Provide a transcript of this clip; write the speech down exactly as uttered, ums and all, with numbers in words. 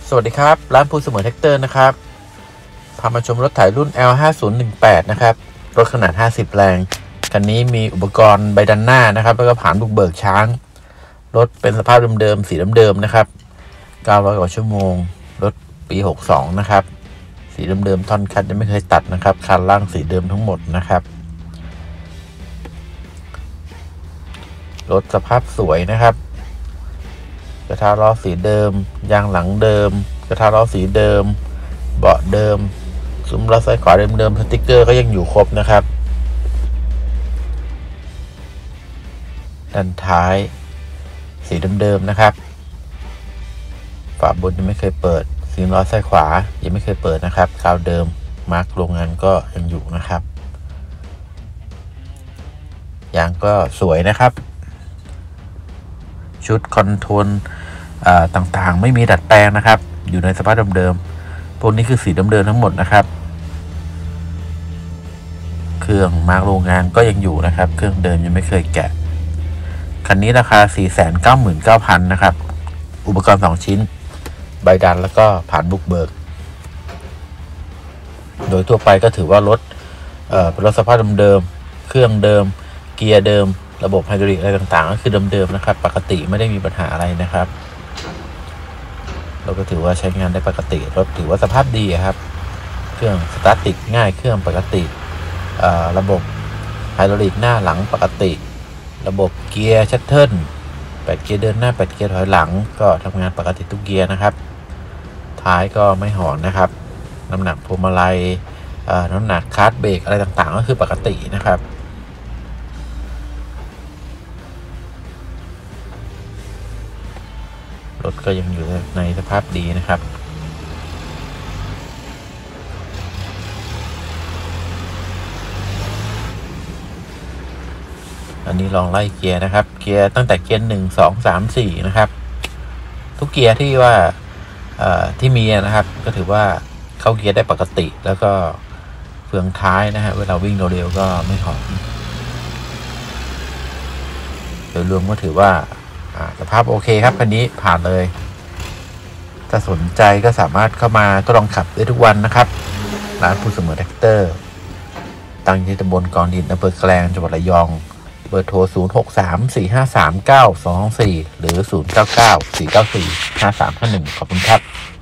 สวัสดีครับร้านภูเสมอแท็กเตอร์นะครับพามาชมรถไถรุ่น แอล ห้าศูนย์หนึ่งแปด นะครับรถขนาดห้าสิบแรงคันนี้มีอุปกรณ์ใบดันหน้านะครับแล้วก็ผ่านบุกเบิกช้างรถเป็นสภาพเดิมๆสีเดิมๆนะครับเก้าร้อยกว่าชั่วโมงรถปีหกสิบสองนะครับสีเดิมๆท่อนคัดยังไม่เคยตัดนะครับคันล่างสีเดิมทั้งหมดนะครับรถสภาพสวยนะครับกระทะล้อสีเดิมยางหลังเดิมกระทะล้อสีเดิมเบาะเดิมซุ้มล้อซ้ายขวาเดิมๆสติ๊กเกอร์ก็ยังอยู่ครบนะครับด้านท้ายสีเดิมๆนะครับฝาบนยังไม่เคยเปิดซีนล้อซ้ายขวายังไม่เคยเปิดนะครับกาวเดิมมาร์กโรงงานก็ยังอยู่นะครับยางก็สวยนะครับชุดคอนโทรลต่างๆไม่มีดัดแปลงนะครับอยู่ในสภาพเดิมๆพวกนี้คือสีเดิมๆทั้งหมดนะครับเครื่องมาร์กโรงงานก็ยังอยู่นะครับเครื่องเดิมยังไม่เคยแกะคันนี้ราคา สี่แสนเก้าหมื่นเก้าพัน นะครับอุปกรณ์สองชิ้นใบดันแล้วก็ผ่านบุกเบิกโดยทั่วไปก็ถือว่ารถเอ่อเป็นรถสภาพเดิมๆเครื่องเดิมเกียร์เดิมระบบไฮดรอลิกอะไรต่างๆก็คือเดิมๆนะครับปกติไม่ได้มีปัญหาอะไรนะครับเราก็ถือว่าใช้งานได้ปกติรถถือว่าสภาพดีครับเครื่องสตาร์ทติดง่ายเครื่องปกติระบบไฮดรอลิกหน้าหลังปกติระบบเกียร์ชัตเทิลแปดเกียร์เดินหน้าแปดเกียร์ถอยหลังก็ทำงานปกติทุกเกียร์นะครับท้ายก็ไม่หอนนะครับน้ำหนักพวงมาลัยน้ำหนักคลัตช์เบรกอะไรต่างๆก็คือปกตินะครับรถก็ยังอยู่ในสภาพดีนะครับอันนี้ลองไล่เกียร์นะครับเกียร์ตั้งแต่เกียร์หนึ่งสองสามสี่นะครับทุกเกียร์ที่ว่าที่มีนะครับก็ถือว่าเข้าเกียร์ได้ปกติแล้วก็เฟืองท้ายนะฮะเวลาวิ่งเร็วๆก็ไม่หอนโดยรวมก็ถือว่าสภาพโอเคครับคันนี้ผ่านเลยถ้าสนใจก็สามารถเข้ามาทดลองขับได้ทุกวันนะครับร้านภูเสมอแท็กเตอร์ตั้งอยู่ที่ตำบลกองดินอำเภอแกลงจังหวัดระยองเบอร์โทรศูนย์ หก สาม สี่ ห้า สาม เก้า สอง สี่หรือศูนย์ เก้า เก้า สี่ เก้า สี่ ห้า สาม ห้า หนึ่งขอบคุณครับ